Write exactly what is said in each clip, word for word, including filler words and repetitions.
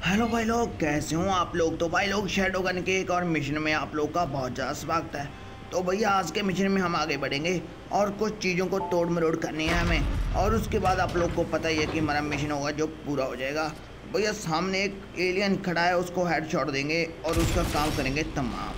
Hello भाई लोग, कैसे हो आप लोग। तो भाई लोग शैडो गन के एक और मिशन में आप लोग का बहुत ज़्यादा स्वागत है। तो भैया आज के मिशन में हम आगे बढ़ेंगे और कुछ चीज़ों को तोड़ मरोड़ करनी है हमें, और उसके बाद आप लोग को पता ही है कि हमारा मिशन होगा जो पूरा हो जाएगा। भैया सामने एक एलियन खड़ा है, उसको हेडशॉट देंगे और उसका काम करेंगे तमाम।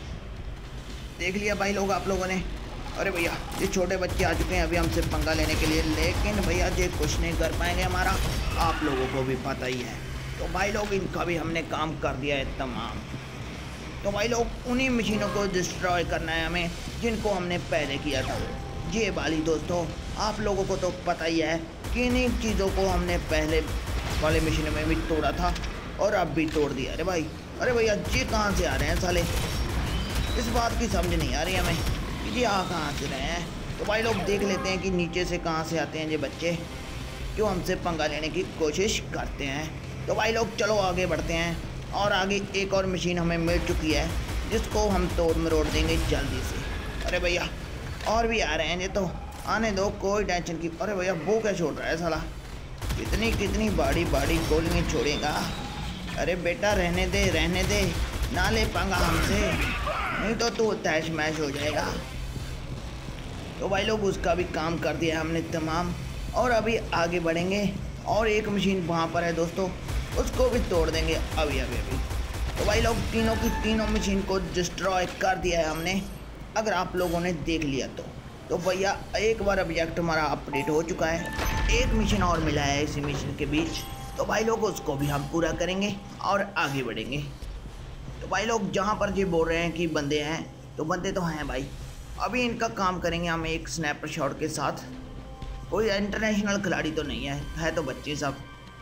देख लिया भाई लोग आप लोगों ने। अरे भैया ये छोटे बच्चे आ चुके हैं अभी हमसे पंगा लेने के लिए, लेकिन भैया ये कुछ नहीं कर पाएंगे हमारा, आप लोगों को भी पता ही है। तो भाई लोग इनका भी हमने काम कर दिया है तमाम। तो भाई लोग उन्हीं मशीनों को डिस्ट्रॉय करना है हमें जिनको हमने पहले किया था। ये वाली दोस्तों आप लोगों को तो पता ही है कि इन्हीं चीज़ों को हमने पहले वाले मिशन में भी तोड़ा था और अब भी तोड़ दिया। अरे भाई अरे भैया ये कहाँ से आ रहे हैं साले, इस बात की समझ नहीं आ रही हमें कि ये आ कहाँ से रहे हैं। तो भाई लोग देख लेते हैं कि नीचे से कहाँ से आते हैं ये बच्चे जो हमसे पंगा लेने की कोशिश करते हैं। तो भाई लोग चलो आगे बढ़ते हैं, और आगे एक और मशीन हमें मिल चुकी है जिसको हम तोड़ मरोड़ देंगे जल्दी से। अरे भैया और भी आ रहे हैं, ये तो आने दो, कोई टेंशन की। अरे भैया वो क्या छोड़ रहा है साला, कितनी कितनी बाड़ी बाड़ी गोलियाँ छोड़ेगा। अरे बेटा रहने दे रहने दे, ना ले पंगा हमसे, नहीं तो तू तैश मैश हो जाएगा। तो भाई लोग उसका भी काम कर दिया हमने तमाम, और अभी आगे बढ़ेंगे और एक मशीन वहाँ पर है दोस्तों, उसको भी तोड़ देंगे अभी अभी अभी। तो भाई लोग तीनों की तीनों मशीन को डिस्ट्रॉय कर दिया है हमने, अगर आप लोगों ने देख लिया तो। तो भैया एक बार ऑब्जेक्ट हमारा अपडेट हो चुका है, एक मिशन और मिला है इसी मिशन के बीच। तो भाई लोग उसको भी हम पूरा करेंगे और आगे बढ़ेंगे। तो भाई लोग जहाँ पर ये बोल रहे हैं कि बंदे हैं, तो बंदे तो हैं भाई। अभी इनका काम करेंगे हम एक स्नैपर शॉट के साथ। कोई इंटरनेशनल खिलाड़ी तो नहीं है, है तो बच्चे सब।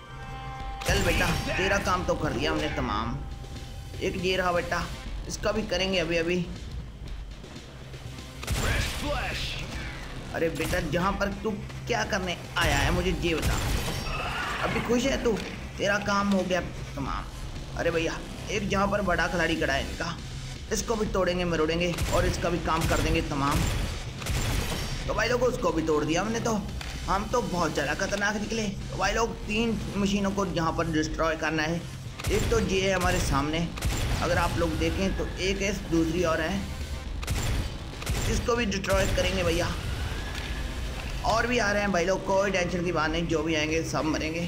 चल बेटा तेरा काम तो कर दिया हमने तमाम। एक ये रहा बेटा, इसका भी करेंगे अभी अभी। अरे बेटा जहाँ पर तू क्या करने आया है मुझे ये बता, अभी खुश है तू, तेरा काम हो गया तमाम। अरे भैया एक जहाँ पर बड़ा खिलाड़ी खड़ा है इनका, इसको भी तोड़ेंगे मरोड़ेंगे और इसका भी काम कर देंगे तमाम। तो भाई लोग उसको भी तोड़ दिया हमने, तो हम तो बहुत ज़्यादा खतरनाक निकले। तो भाई लोग तीन मशीनों को यहाँ पर डिस्ट्रॉय करना है। एक तो ये है हमारे सामने, अगर आप लोग देखें तो एक है, दूसरी और है, इसको भी डिस्ट्रॉय करेंगे भैया। और भी आ रहे हैं भाई लोग, कोई टेंशन की बात नहीं, जो भी आएंगे सब मरेंगे।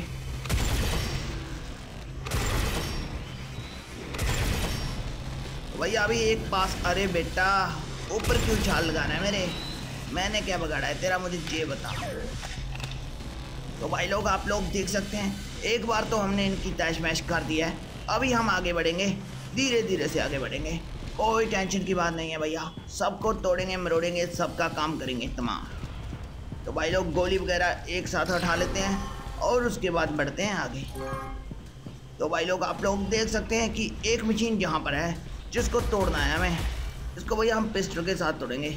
भैया अभी एक पास, अरे बेटा ऊपर क्यों छाल लगाना है मेरे, मैंने क्या बिगाड़ा है तेरा, मुझे ये बता। तो भाई लोग आप लोग देख सकते हैं एक बार तो हमने इनकी तैश मैश कर दिया है। अभी हम आगे बढ़ेंगे, धीरे धीरे से आगे बढ़ेंगे, कोई टेंशन की बात नहीं है भैया। सबको तोड़ेंगे मरोड़ेंगे, सबका काम करेंगे तमाम। तो भाई लोग गोली वगैरह एक साथ उठा लेते हैं और उसके बाद बढ़ते हैं आगे। तो भाई लोग आप लोग देख सकते हैं कि एक मशीन जहाँ पर है जिसको तोड़ना है हमें, इसको भैया हम पिस्टल के साथ तोड़ेंगे,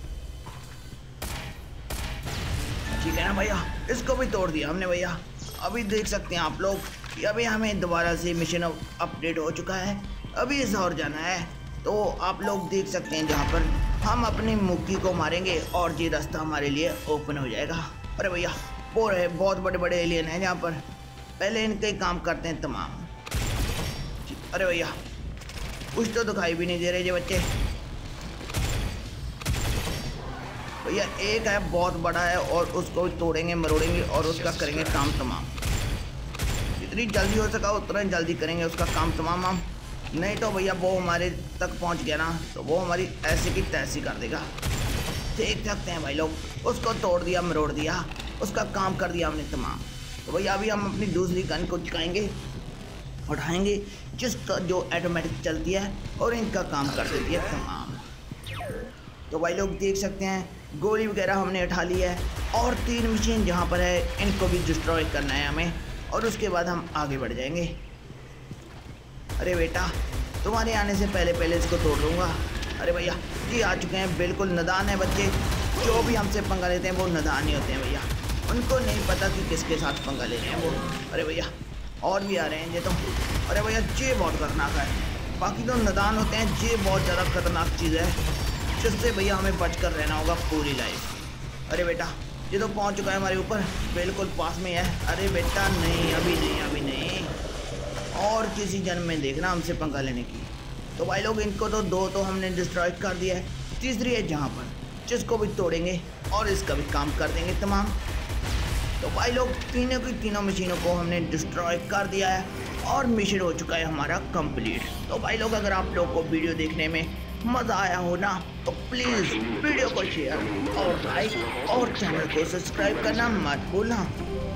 ठीक है ना भैया। इसको भी तोड़ दिया हमने भैया। अभी देख सकते हैं आप लोग कि अभी हमें दोबारा से मिशन अपडेट हो चुका है, अभी इस और जाना है। तो आप लोग देख सकते हैं जहाँ पर हम अपनी मुक्की को मारेंगे और ये रास्ता हमारे लिए ओपन हो जाएगा। अरे भैया वो रहे बहुत बड़े बड़े एलियन हैं जहाँ पर, पहले इनके काम करते हैं तमाम। अरे भैया कुछ तो दिखाई भी नहीं दे रहे ये बच्चे। भैया एक है बहुत बड़ा है और उसको तोड़ेंगे मरोड़ेंगे और उसका करेंगे काम तमाम। जितनी जल्दी हो सका उतना जल्दी करेंगे उसका काम तमाम हम, नहीं तो भैया वो हमारे तक पहुंच गया ना तो वो हमारी ऐसी की तैसी कर देगा। देख सकते हैं भाई लोग, उसको तोड़ दिया मरोड़ दिया, उसका काम कर दिया हमने तमाम। तो भैया अभी हम अपनी दूसरी गन को चुकाएंगे, उठाएंगे, जिसका जो ऑटोमेटिक चलती है और इनका काम कर देती है तमाम। तो भाई लोग देख सकते हैं गोली वगैरह हमने उठा ली है, और तीन मशीन जहाँ पर है इनको भी डिस्ट्रॉय करना है हमें, और उसके बाद हम आगे बढ़ जाएंगे। अरे बेटा तुम्हारे आने से पहले पहले इसको तोड़ दूँगा। अरे भैया ये आ चुके हैं, बिल्कुल नादान है बच्चे, जो भी हमसे पंगा लेते हैं वो नादान ही होते हैं भैया, उनको नहीं पता कि किसके साथ पंगा ले रहे हैं वो। अरे भैया और भी आ रहे हैं ये तो। अरे भैया ये बहुत खतरनाक है, बाकी तो नादान होते हैं, ये बहुत ज़्यादा खतरनाक चीज़ है जिससे भैया हमें बच कर रहना होगा पूरी लाइफ। अरे बेटा ये तो पहुंच चुका है हमारे ऊपर, बिल्कुल पास में है। अरे बेटा नहीं अभी नहीं अभी नहीं, किसी जन्म में देखना हमसे पंगा लेने की। तो भाई लोग इनको तो दो तो हमने डिस्ट्रॉय कर दिया है, तीसरी है जहाँ पर जिसको भी तोड़ेंगे और इसका भी काम कर देंगे तमाम। तो भाई लोग तीनों की तीनों मशीनों को हमने डिस्ट्रॉय कर दिया है और मिशन हो चुका है हमारा कंप्लीट। तो भाई लोग अगर आप लोग को वीडियो देखने में मज़ा आया हो ना तो प्लीज़ वीडियो को शेयर और लाइक और चैनल को सब्सक्राइब करना मत भूलना।